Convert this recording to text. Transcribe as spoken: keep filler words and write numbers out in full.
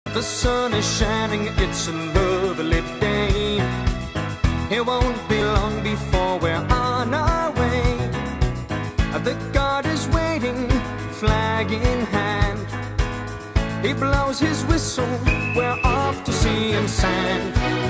The sun is shining, it's a lovely day. It won't be long before we're on our way. The guard is waiting, flag in hand. He blows his whistle, we're off to sea and sand.